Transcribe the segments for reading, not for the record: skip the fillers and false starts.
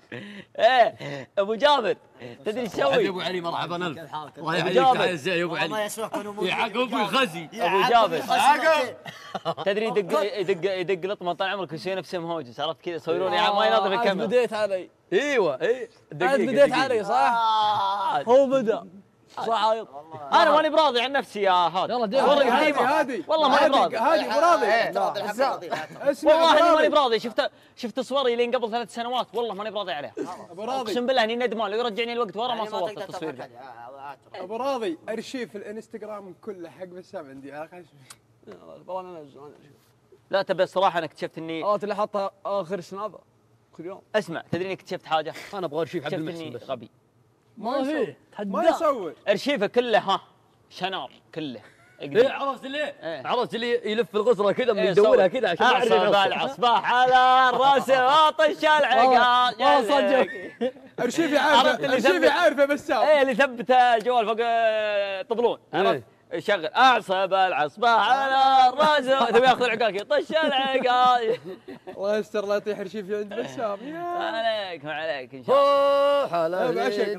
ايه ابو جابر تدري ايش تسوي؟ يا ابو علي مرحبا الف. الله أبو يحييك جابر. تعال ازاي يا ابو علي. يعقوب الخزي. ابو جابر عقب تدري يدق لطمه طال عمرك يسوي نفسه مهوجس، عرفت كذا يصورون يعني ما ينظف عاد الكاميرا. بديت علي. ايوه عاد بديت علي صح؟ هو بدا صعايد. انا ماني براضي عن نفسي يا هاد. يلا دير. والله هادي قديمة. هادي والله ماني براضي. هادي براضي اسمع والله اني ماني براضي براضي. شفت صوري لين قبل 3 سنوات والله ماني براضي عليها. ابو راضي اقسم بالله اني ندمان لو يرجعني الوقت ورا ما صورت التصوير ذا. ابو راضي ارشيف الانستغرام كله حق بسام عندي يا اخي. والله انا انزل. لا تبي الصراحه انا اكتشفت اني اللي حطها اخر سناب كل يوم. اسمع تدري اني اكتشفت حاجه. انا ابغى ارشيف عبد اكتشفت المحسن اني بس. غبي. ما في ما يصور ارشيفه كله ها شنار كله. ايه عرفت اللي إيه. عرفت اللي يلف الغسره كذا من إيه، يدورها صور. كذا عشان اعصب العصباح على الراس واطش العقال. والله صدق. ارشيفي عرفت عارفه اللي ارشيفي ثبت. عارفه بسام ايه اللي ثبت الجوال فوق طبلون عرفت؟ شغل اعصب العصباح على الراس تبي ياخذ العقال كذا طش العقال. الله يستر لا يطيح ارشيفي عند بسام يا ما عليك ما عليك ان شاء الله. روح على بعشق.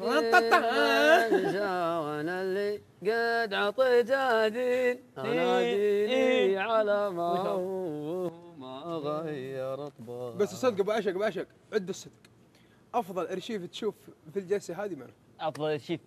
وانا اللي قد عطيته دين ناديني على ما هو ما غير طباع. بس الصدق ابو عشق ابو عشق عد الصدق افضل ارشيف تشوف في الجلسه هذه منه؟ افضل شيء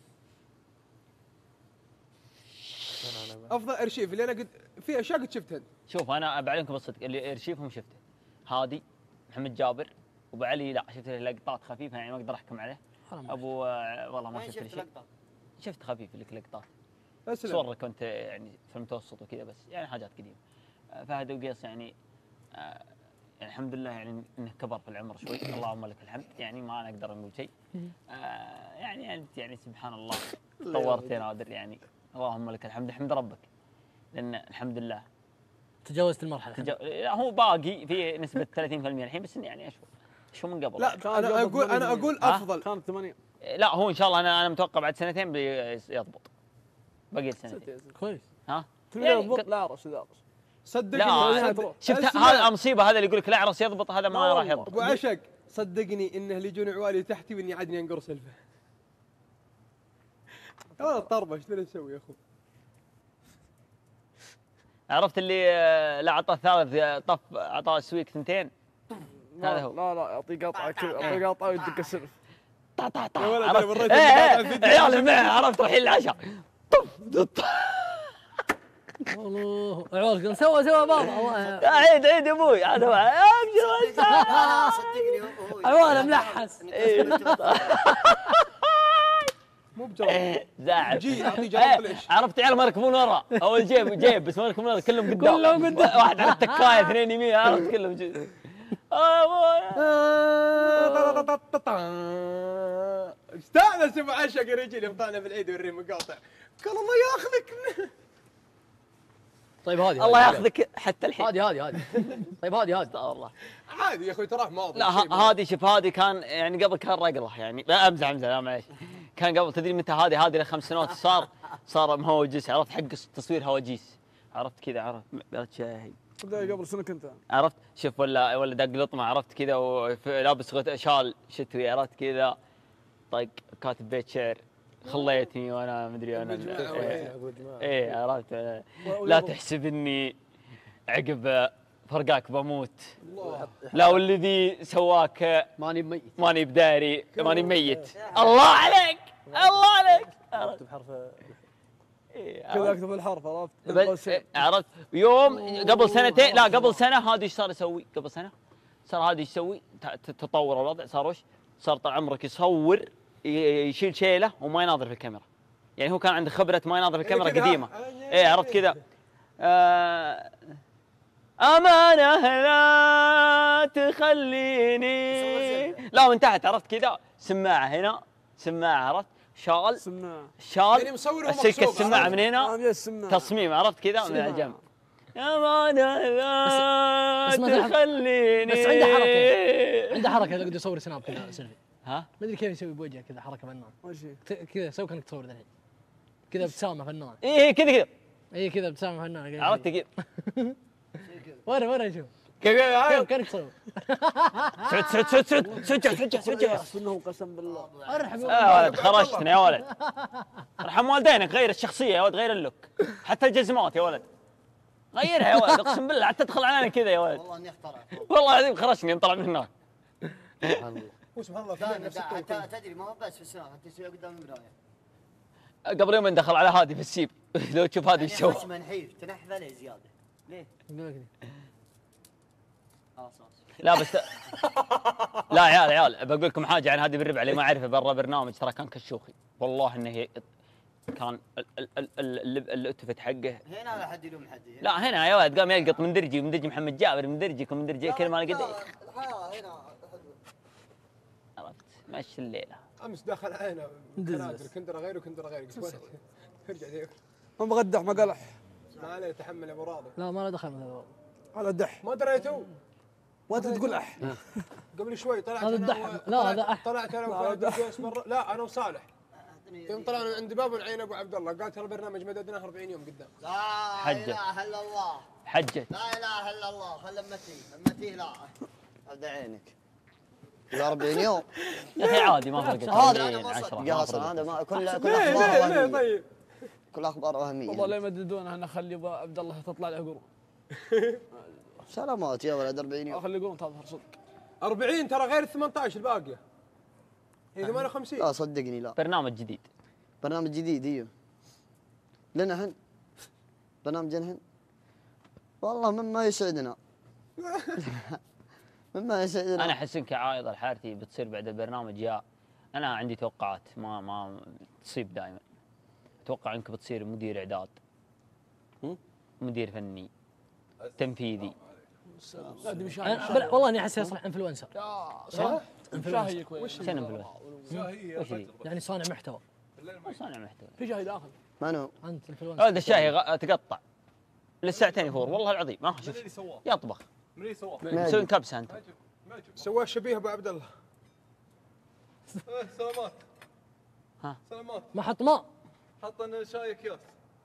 افضل ارشيف اللي انا قد في اشياء قد شفتها. شوف انا بعلمكم بالصدق اللي ارشيفهم شفته هادي محمد جابر وابو علي لا شفت له لقطات خفيفه يعني ما اقدر احكم عليه. ابو والله ما شفت له شيء. شفت خفيف لك لقطات صور كنت يعني في المتوسط وكذا بس يعني حاجات قديمه. فهد وقيس يعني يعني الحمد لله يعني انه كبر في العمر شوي اللهم لك الحمد يعني ما نقدر نقول شيء. يعني انت يعني سبحان الله تطورت يا نادر يعني اللهم لك الحمد احمد ربك لان الحمد لله تجاوزت المرحله. لا هو باقي في نسبه 30% الحين بس يعني اشوف من قبل. لا انا اقول افضل. كانت 8. لا هو ان شاء الله انا متوقع بعد سنتين بيضبط. باقي سنتين كويس. ها يضبط لا عرس لا عرس. صدقني لا شفت هذا المصيبه هذا اللي يقول لك لا عرس يضبط هذا ما راح يضبط. ابو عشق صدقني انه اللي يجون عوالي تحتي واني عادني انقر سلفه. والله طربش ايش اسوي يا اخو؟ عرفت اللي لا عطى الثالث طف عطاه السويك 2 هذا هو. لا يعطي قطعه كذا يعطي قطعه ويدق السلف. طا طا طا يا ولد عرفت؟ وريت عيال معه عرفت الحين العشاء طف والله عيالك سوا بعض والله. عيد يا ابوي عاد هو ابشر صدقني هو عيال ملحس. مو بجرب زعل جي اعطيه جرب ليش؟ عرفت عيال ما يركبون ورا اول جيب بس ما يركبون ورا كلهم قدام واحد على التكايه 2 يمين عرفت كلهم استانس ابو عشق يا رجل يوم طلعنا في العيد يوريني مقاطع قال الله ياخذك. طيب هذه الله ياخذك حتى الحين. هذه طيب هذه والله عادي يا اخوي تراه ماضي. لا هذه شوف هذه كان يعني قبل كان رقله يعني لا امزح لا معليش كان قبل تدري متى هذه له 5 سنوات صار مهوجس عرفت حق تصوير هواجيس عرفت كذا عرفت بلد شاهي قبل سنه كنت عرفت شوف ولا دق لطمه عرفت كذا ولابس شال شتوي عرفت كذا طق كاتب بيت شعر خليتني وانا مدري انا ايه عرفت لا تحسب اني عقب فرقاك بموت لا والذي سواك ماني بداري ماني ميت. الله عليك الله عليك بحرف كذا اكتب الحرف عرفت يوم قبل سنتين لا قبل سنه هذا ايش صار يسوي قبل سنه صار هذا يسوي تطور الوضع صار وش صار طال عمرك يصور يشيل شيله وما يناظر في الكاميرا يعني هو كان عنده خبره ما يناظر في الكاميرا قديمه ايه عرفت كذا أمانة لا تخليني لا من تحت عرفت كذا سماعة هنا سماعة عرفت شال يعني مصور السلك السماعة من هنا تصميم عرفت كذا من الجنب أمانة لا تخليني بس عنده حركة يقدر يصور سناب كذا سيلفي ما ادري كيف يسوي بوجهه كذا حركة فنان كذا سوي كانك تصور الحين كذا ابتسامة فنان ايه كذا اي كذا ابتسامة فنان عرفت كذا ورا شوف كانك تسوي سعود انه قسم بالله ارحم يا ولد خرجتنا يا ولد. ارحم والدينك، غير الشخصيه يا ولد، غير اللوك، حتى الجزمات يا ولد غيرها يا ولد، اقسم بالله حتى تدخل علينا كذا يا ولد. والله اني اخترع. والله العظيم خرجني طلع من هناك. سبحان الله تدري ما هو بس في السناب حتى يسوي قدام المرايه. قبل يومين دخل على هادي في السيب لو تشوف هادي ايش سوى. خشمه نحيف تنحف عليه زياده. ليه؟ لا بس لا يا عيال بقول لكم حاجه عن هادي بالربع اللي ما يعرفه برا برنامج، ترى كان كشوخي والله انه كان الاتفت حقه. هنا لا حد يلوم حد. لا هنا يا ولد قام يلقط من درجي ومن درجي محمد جابر من درجك ومن درجي كل ما لقيت. الحياه هنا عرفت مشي الليله. امس دخل علينا كندره غير وكندره غير. ارجع ذيك ما مغدح ما قلح. ما عليه تحمل يا ابو راضي. لا ما له دخل من هذا. هذا دح ما دريتوا وانت تقول اح. قبل شوي طلعت هذا الدحم. لا هذا أح. طلعت انا وفهد مرة. لا انا وصالح يوم طلعنا من عند باب العين ابو عبد الله قال ترى البرنامج مددناه 40 يوم قدام. لا حجة. اله الا الله. حجت. لا اله الا الله. خل امتي لا ابدا عينك. 40 يوم يا اخي عادي ما فرقت. هذا انا 10 قاصر هذا ما كل اخبار ليه وهميه. طيب كل اخبار وهميه. والله لا يمددونها انا اخلي ابو عبد الله تطلع له قرون. سلامات يا ولد 40 يوم. اخلي قرون تظهر صدق. 40 ترى غير 18 الباقيه. هي 58. لا صدقني لا. برنامج جديد. برنامج جديد ايوه. لنا هن. برنامج هن. والله مما يسعدنا. مما يسعدنا. انا احس انك عايض الحارتي بتصير بعد البرنامج. يا انا عندي توقعات ما تصيب دائما. اتوقع انك بتصير مدير اعداد، مدير فني، تنفيذي. والله اني احس يصلح انفلونسر. صح شاهي كويس. شنو انفلونسر؟ وش هي؟ يعني صانع محتوى. صانع محتوى. في شاهي داخل. منو؟ انت انفلونسر. هذا الشاي تقطع للساعتين يفور والله العظيم. ما شوف يطبخ. من اللي سواه؟ مسوي كبسه انت. سواه شبيه ابو عبد الله. سلامات. ها سلامات. ما حط ماء. حط لنا شاي اكياس.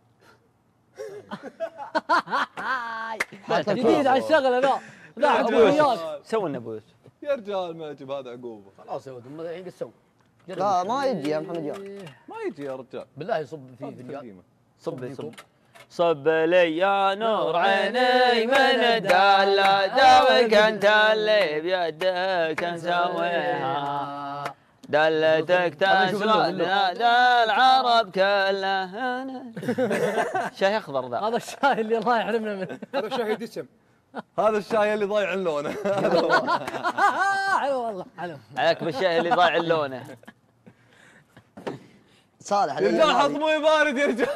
جديد على الشغله ذا. لا ابو يوسف سوي لنا ابو يوسف. يا رجال ما يجيب هذا عقوبه. خلاص يا ولد هم الحين قد سووا. لا ما يجي يا محمد جاب. ما يجي يا رجال. بالله يصب فيه في الريال. صب لي يا نور عيني من دالة داوك انت اللي بيدك نسويها دلتك تسوى دال العرب كلها. شاي اخضر ذا. هذا الشاي اللي الله يحرمنا منه. هذا شاي دسم. هذا الشاي اللي ضايع لونه. حلو والله حلو. عليك بالشاي اللي ضايع لونه. صالح يا رجال حط مويه بارد يا رجال.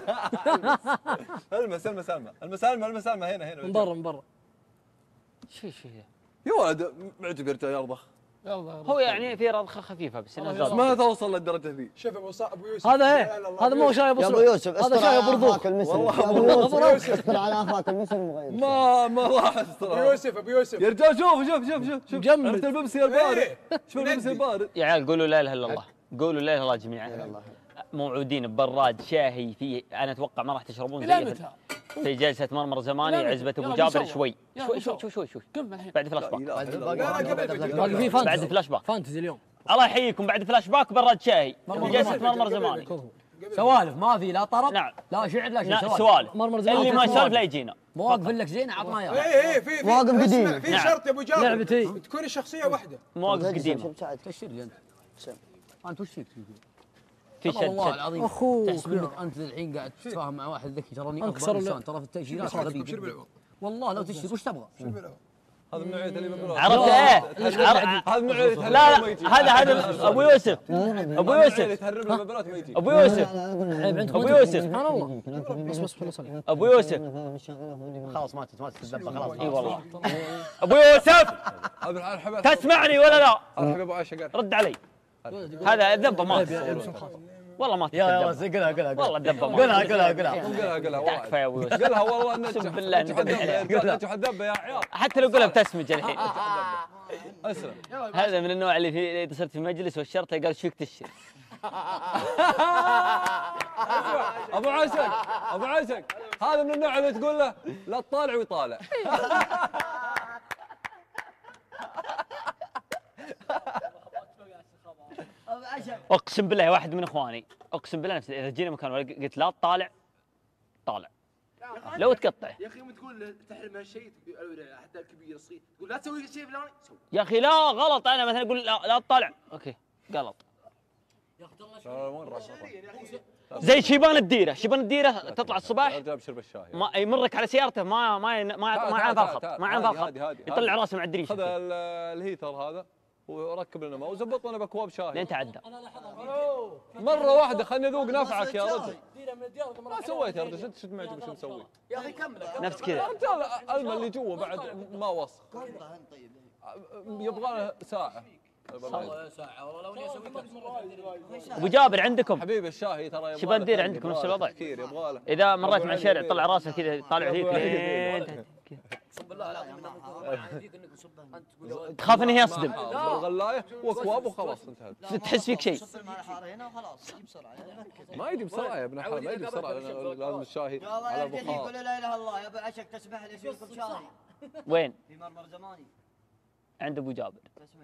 المسالمه هنا من برا من برا. شو يا ولد معجب يا رجال يرضخ. هو يعني في رضخه خفيفه بس ما توصل للدرجه ذي. شوف ابو يوسف. هذا ايه؟ هذا مو شاي ابو يا ابو يوسف هذا شاي ابو رضوخ. والله استر على افاك المثل المغير. ما راح استر. ابو يوسف يا رجال شوف مجمد. عرفت البيبسي البارد. شوف البيبسي البارد. يا عيال قولوا لا اله الا الله. قولوا لا اله الا الله جميعا. موعودين ببراد شاهي فيه. انا اتوقع ما راح تشربون زي في جلسه مرمر زماني عزبه ابو جابر. شوي بعد فلاش باك. باقي في فانتزي. بعد فلاش باك فانتزي اليوم. الله يحييكم. بعد فلاش باك براد شاهي في جلسه مرمر زماني. سوالف ما في لا طرب. نعم. لا شعر لا شيء. سوالف. مرمر زماني. اللي ما يسولف لا يجينا. مواقف لك زينه عطنا اياها. ايه في مواقف قديمه. في شرط يا ابو جابر. لعبتي. تكون الشخصيه واحده. مواقف قديمه. تشير لي انت. انت وش فيك؟ في والله شد العظيم اخوك تحسب انك انت الحين قاعد تتفاهم مع واحد ذكي تراني اكبر انسان ترى في التاجيرات غبي. والله لو تشتري وش تبغى؟ هذا من نوعيه اللي بقوله. عرفت ايه؟ هذا من نوعيه. لا هذا ابو يوسف. ابو يوسف. تهرب المباراه ما يجي. ابو يوسف. ابو يوسف. سبحان الله. بس خلص عليك. ابو يوسف. خلاص ما تتذبح خلاص. اي والله. ابو يوسف تسمعني ولا لا؟ ارحب ابو عائشه قال رد علي. هذا الذبه مات. والله ما يا بس قلها والله الذبه مات. قلها تكفى يا ابو يوسف. قلها والله انك اقسم بالله انك نجح الذبه يا عيال. حتى لو قلها بتسمج الحين. اسلم. هذا من النوع اللي في اذا صرت في مجلس والشرطه قال ايش فيك تشري. ابو عشق هذا من النوع اللي تقول له لا تطالع ويطالع. اقسم بالله واحد من اخواني اقسم بالله نفسي اذا جينا مكان قلت لا تطالع طالع لو تقطع يا اخي تقول تحرم هالشيء حتى الكبير الصغير تقول لا تسوي شيء فلاني سوي يا اخي لا غلط انا مثلا اقول لا تطالع اوكي غلط زي شيبان الديره تطلع الصباح ما يمرك على سيارته ما عن الخط ما عن الخط يطلع راسه مع الدريشه خذ الهيتر هذا وركب لنا ماء وزبط لنا باكواب شاي لين تعدى مره واحده خلني اذوق نفعك يا رجل ما سويت يا رجل شد معي شو مسوي يا اخي كمل نفس كذا رجال الماء اللي جوا بعد ما وسخ يبغى له ساعه ساعه والله لو اني اسوي ابو جابر عندكم حبيبي الشاهي ترى شباب الديره عندكم نفس الوضع اذا مريت مع الشارع طلع راسه كذا طالع فيك اقسم بالله لا تخاف انه يصدم الغلايه واكواب وخلاص انتهت تحس فيك شيء ما يجي بسرعه يا ابن الحلال ما يجي بسرعه لازم الشاي على البخار يقول لا اله الا الله يا ابو عشق تسمح لي اسوي لكم شاي وين؟ في مرمر زماني عند ابو جابر تسمح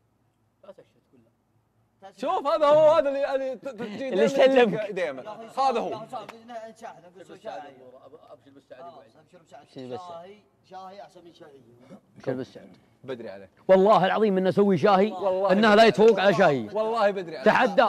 شوف هذا هو هذا اللي يسلمك دائما هذا هو شاي احسن من شاي شو بالسعد بدري عليك والله العظيم انه اسوي شاهي انها لا يتفوق على شاهي والله بدري عليك تحدى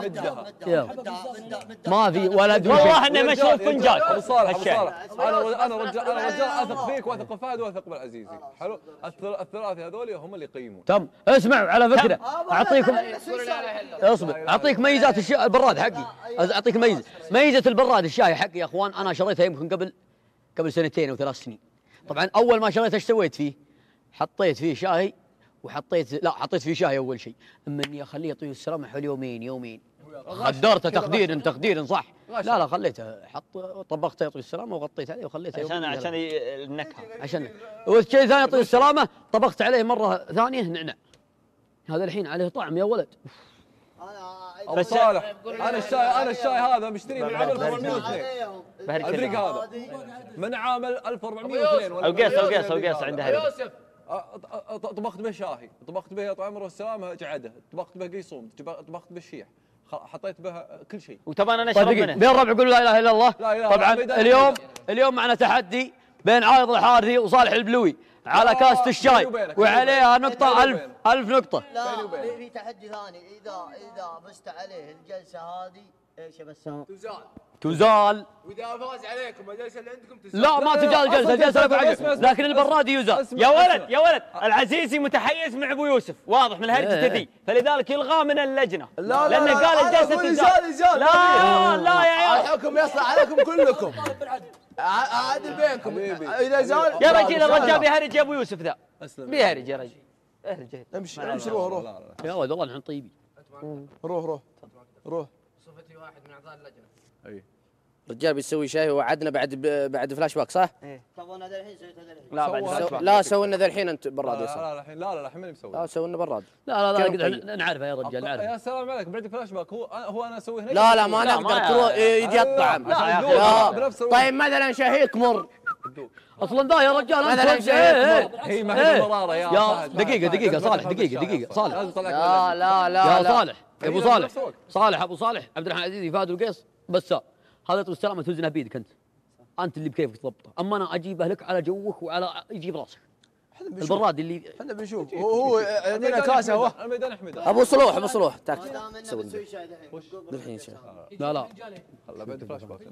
ما في ولا ادري والله انه مشروب فنجان ابو صالح انا رجال اثق فيك واثق فهد واثق بالعزيزي حلو الثلاثه هذول هم اللي يقيمون تم اسمعوا على فكره اعطيكم اصبر اعطيك ميزات البراد حقي اعطيك ميزه البراد الشاي حقي يا اخوان انا شريتها يمكن قبل سنتين او 3 سنين طبعا اول ما شريته ايش سويت فيه؟ حطيت فيه شاي حطيت فيه شاي اول شيء اما اني اخليه يطيب السلامه حول يومين غدرته تقدير صح لا خليته طبخته يطيب السلامه وغطيت عليه وخليته عشان النكهه عشان والشيء ثاني يطيب السلامه طبخت عليه مره ثانيه نعناع هذا الحين عليه طعم يا ولد ابو صالح انا الشاي هذا مشتريه من عام 1402 الفريق هذا من عام 1402 اوقيس عندها طبخت به شاهي طبخت به طعمر والسلامه جعده طبخت به قيصوم طبخت به الشيح حطيت به كل شيء وطبعا انا اشرب منه بين الربع يقولوا لا اله الا الله طبعا اليوم معنا تحدي بين عايض الحارثي وصالح البلوي على كاسة الشاي وعليها نقطة 1000 نقطة. لا في تحدي ثاني إذا فزت عليه الجلسة هذه ايش يا بسام؟ تزال واذا فاز عليكم الجلسة اللي عندكم تزال لا ما تزال الجلسة لكن البرادي يزال. يا ولد العزيزي متحيز مع ابو يوسف واضح من الهرجة ذي فلذلك يلغى من اللجنة لأنه قال الجلسة تزال. لا يا عيال الحكم يصلح عليكم كلكم عادل بينكم اذا زال يا رجل الرجال بيهرج يا ابو يوسف ذا بيهرج يا رجل امشي روح يا ولد والله نحن طيبين روح صفتي واحد من اعضاء اللجنه اي الرجال بيسوي شاي ووعدنا بعد فلاش باك صح؟ طب انا ذا الحين سويت هذا الحين لا بعد فلاش باك لا سوينا ذا الحين انت براد لا الحين لا الحين ماني مسوي لا سوينا براد لا نعرفه يا رجال نعرفه يا سلام عليك بعد فلاش باك هو انا اسوي هنا لا ما نقدر يجي الطعم طيب مثلا شهيك مر اصلا ذا يا رجال مثلا شهيك مر هي ما هي مراره يا دقيقه صالح لا يا صالح يا ابو صالح ابو صالح عبد الرحمن العزيزي فهد القيس بس هذا يطوي السلامه توزنها بيدك انت اللي بكيفك تضبطه اما انا اجيبه لك على جوك وعلى يجيب راسك البراد اللي احنا بنشوف هو عندنا كاسه هو الميدان حميد ابو صلوح تاك نسوي شاي الحين لا هلا بعد فلاش باك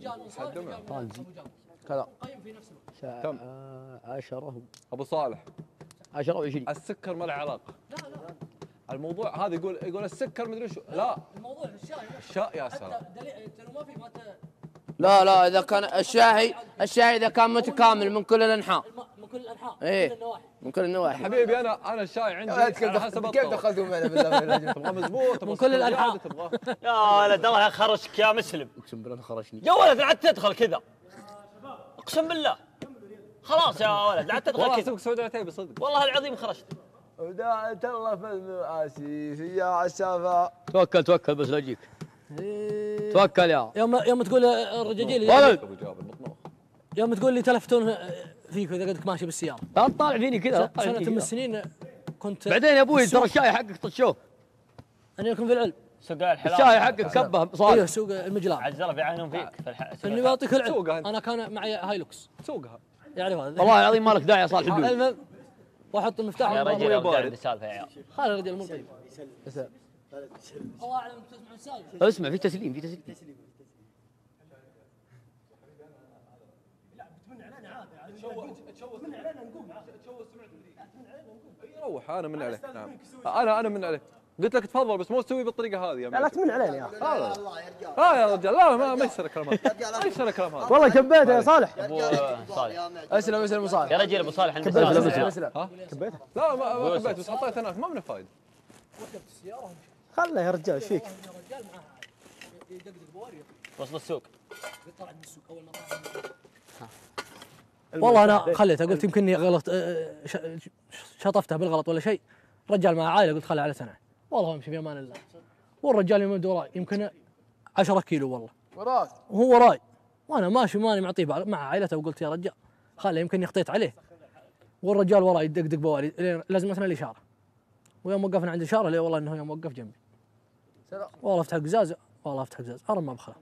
كذا كم 10 ابو صالح 10 و20 السكر ما له علاقه الموضوع هذا يقول السكر مدري شو لا الموضوع الشاي يا سلام ما في لا اذا كان الشاي اذا كان متكامل من كل الانحاء من كل الانحاء ايه من كل النواحي حبيبي انا الشاي عندي على حسب كيف دخلتوا معنا بالله تبغى مزبوط من كل الانحاء يا ولد الله خرجك يا مسلم اقسم بالله خرجني يا ولد لا تدخل كذا اقسم بالله خلاص يا ولد لا تدخل والله كذا سوق سعود عتيبي صدق والله العظيم خرجت ودعت الله في المآسي في عسافة توكل بس لا اجيك توكل يوم تقول الرجاجيل ابو جابر بطنوخ يوم تقول لي تلفتون فيك اذا قدك ماشي بالسياره لا تطالع فيني كذا سنه من السنين كنت بعدين يا ابوي ترى الشاي حقك طشوه انا لكم في العلم سوق الحلال الشاي حقك كبه ايوه صالح. سوق المجلاب. عزله بيعاينون فيك في اني بعطيك العلم. سوقها أنت. انا كان معي هايلوكس سوقها يعرف هذا. والله العظيم مالك داعي يا صالح الدول. المهم واحط المفتاح يا ورا رجل أبوي. ابدا السالفه يا عيال. خالد الرجال مو طيب. الله اعلم تسمع السالفه. اسمع في تسليم في تسليم. روح انا من عليه. نعم انا من عليه. قلت لك تفضل بس مو تسوي بالطريقه هذه يا لا تمن علينا يا اخي. يا رجال لا ما يصير الكلام هذا. ما يصير الكلام هذا. والله كبيته يا صالح. ابو صالح اسلم ابو صالح. يا رجل ابو صالح عنده اسلم سالفه. اسلم. ها؟ كبيته. لا ما كبيت بس حطيت هناك ما منه فايده. خله يا رجال ايش فيك؟ وسط السوق. والله انا خليته قلت يمكنني غلط شطفتها بالغلط ولا شيء. رجال مع عائله قلت خليه على سنه. والله امشي في امان الله. والرجال يمد وراي يمكن 10 كيلو والله. وراك. وهو وراي وانا ماشي ماني معطيه مع عائلته وقلت يا رجال خليه يمكنني خطيت عليه. والرجال وراي يدقدق بوالي لازمتنا الاشاره. ويوم وقفنا عند الاشاره لي والله انه يوم وقف جنبي. والله افتح القزاز والله افتح القزاز ارمى بخله.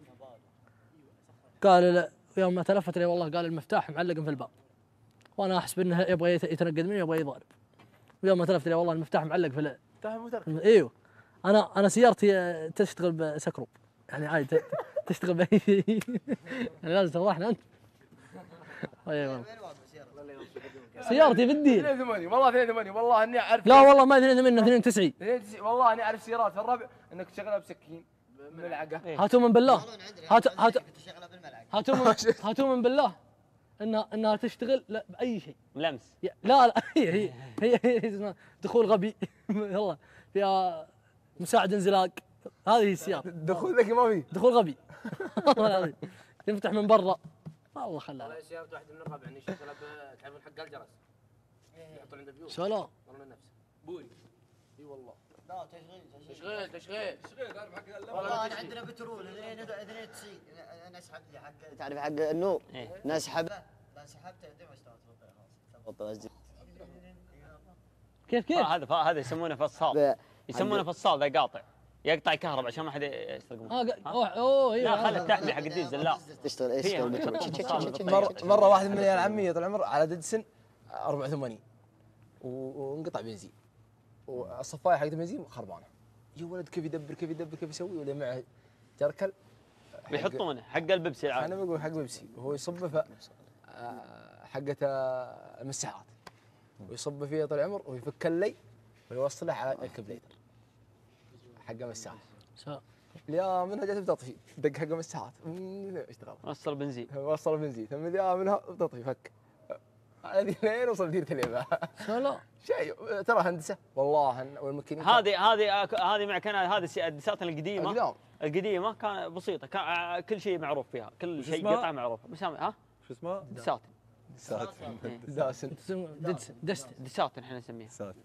قال يوم ما تلفت لي والله قال المفتاح معلق في الباب. وانا احسب انه يبغى يتنقد مني يبغى يضارب. ويوم ما تلفت لي والله المفتاح معلق في ايوه. انا سيارتي تشتغل بسكروب يعني عادي تشتغل باي شيء. يعني لازم تفضحنا انت. ايوه سيارتي في الدين 82 والله 82 والله اني اعرف. لا والله ما 82 92 والله اني اعرف سيارات في الربع انك تشغلها بسكين بملعقه. هاتوا من بالله هاتوا من بالله انها تشتغل لا باي شيء. ملمس. لا هي دخول غبي والله فيها مساعد انزلاق. هذه هي السيارة. دخول ذكي ما في. دخول غبي والله العظيم تفتح من برا والله خلاها. والله سيارة واحدة من الربع اني شغلها تعرفون حق الجرس يحطون عنده بيوت. سلام والله نفسه بوري اي والله. لا تشغيل والله انا عندنا بترول 92 نسحب لي حق تعرف حق النور نسحبه لا سحبته يدعم اشتغلت كيف هذا يسمونه فصال. يسمونه فصال ذا قاطع يقطع الكهرباء عشان ما حد يستلقونه. اوه لا خله التحلي حق الديزل لا تشتغل ايش مره واحد من عيال عمي طول العمر على ديدسن 84 وانقطع بنزين والصفايه حق البنزين خربانه. يا ولد كيف يدبر كيف يسوي ولا معه جركل بيحطونه حق البيبسي العادي. انا بقول حق بيبسي وهو يصب في حقه المساحات ويصب فيها طول العمر ويفك اللي ويوصله على الكبليتر حق مساحات. يا منها جت بتطفي دق حق مساحات اشتغل وصل بنزين ثم يا منها بتطفي فك هذه لين وصل ديرة اليابان. سلام شيء ترى هندسه والله والماكينه هذه مع كان هذه الدسات القديمه كان بسيطه كان كل شيء معروف فيها كل شيء قطعه معروفه مسامي ها شو اسمه؟ دسات دسات احنا نسميها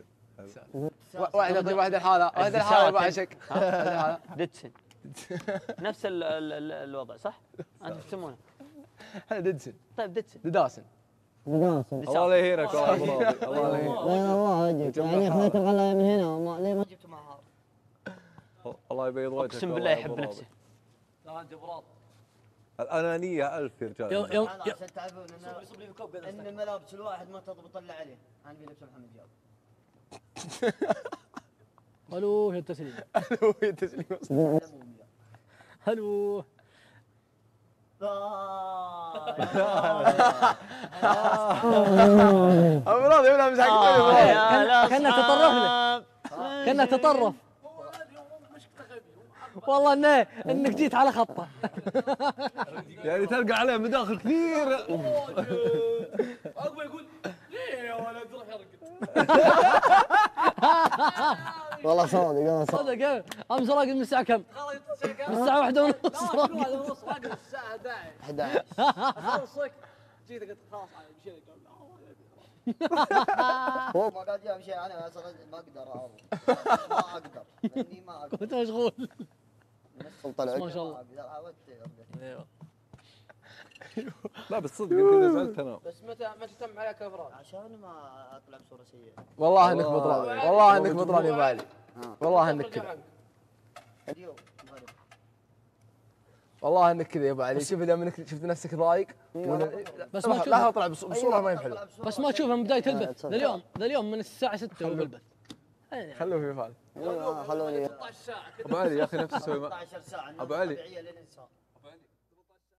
واحد الحاله ما شك ديدسن نفس الوضع صح؟ انتم تسمونه هذا ديدسن. طيب ديدسن دداسن الله لا يهينك والله ابو راضي الله لا يهينك. والله جبت يعني خذيت الغلايه من هنا ليه ما جبت معها الله يبيض وجهك. اقسم بالله يحب نفسه. لا انت ابو راضي الانانيه 1000 يا رجال. يوم عشان تعرفون ان ملابس الواحد ما تضبط الا عليه. انا في لبس محمد جاب الو يا التسليم الو ابو راضي ولا مش حق كنا تطرف والله انك جيت على خطه يعني تلقى عليه مداخل كثير. عقبه يقول ليه يا ولد روح ارقد. والله صادق امس راقد من الساعه كم؟ من الساعه 1:30 راقد الساعه 11 خلصك جيت قلت خلاص مشينا هو ما قاعد يمشي انا ما اقدر اني ما اقدر كنت مشغول ما شاء الله. لا بس صدق انت زعلت انا. بس متى تم عليك افراد؟ عشان ما اطلع بصوره سيئه. والله انك بطران والله انك بطران يا بالي والله انك كذا. اليوم والله انك كذا يا ابو علي، شوف اذا منك شفت نفسك ضايق بس ما لا طلع بصوره ما هي حلوه. بس ما تشوفها من بدايه البث لليوم من الساعه 6 هو بالبث. خلوه في فال. خلوني 16 ساعه ابو علي يا اخي نفس السوي 16 ساعه ابو علي طبيعيه للانسان.